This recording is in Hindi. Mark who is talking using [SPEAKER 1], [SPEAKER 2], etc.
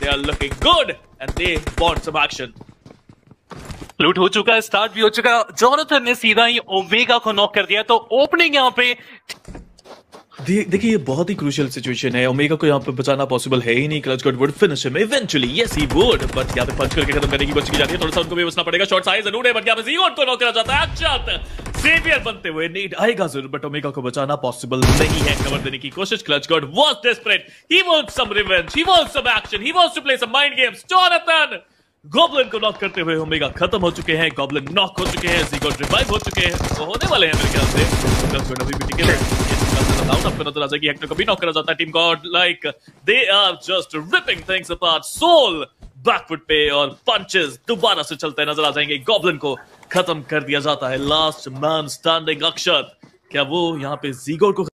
[SPEAKER 1] they are looking good and they want some action.
[SPEAKER 2] लूट हो चुका है, स्टार्ट भी हो चुका है। जोनाथन ने सीधा ही ओमेगा को नॉक कर दिया, तो ओपनिंग यहाँ पे
[SPEAKER 1] देखिए ये बहुत ही क्रूशियल सिचुएशन है। ओमेगा को यहाँ पे बचाना पॉसिबल है ही नहीं। ClutchGod would finish him eventually, yes he would, but यहाँ पे पंच करके खत्म करने की कोशिश की जाती है। थोड़ा सा उनको भी बचना पड़ेगा। शॉट्स आए जरूर है, बट यहाँ पे जीगोड को नॉक करा जाता है। अच्छा सेवियर बनते हुए नीड आएगा जरूर, बट ओमेगा को बचाना पॉसिबल नहीं है। कवर देने की कोशिश। ClutchGod was desperate, he wants some revenge, he wants some action, he wants to play some mind games. Jonathan Goblin को नॉक करते हुए ओमेगा खत्म हो चुके हैं। गॉब्लिन नॉक हो चुके हैं, जीगोड रिवाइव हो चुके हैं, तो होने वाले हैं मेरे ख्याल से। क्लचगॉड अभी भी टिके हैं। आपको नजर आ जाएगी हेक्टर को भी नॉक करा जाता है। Team Godlike they are just ripping things apart. Soul back foot पे और पंचेस दोबारा से चलते नजर आ जाएंगे। गॉब्लिन को खत्म कर दिया जाता है। लास्ट मैन स्टैंडिंग अक्षत, क्या वो यहाँ पे जीगोड को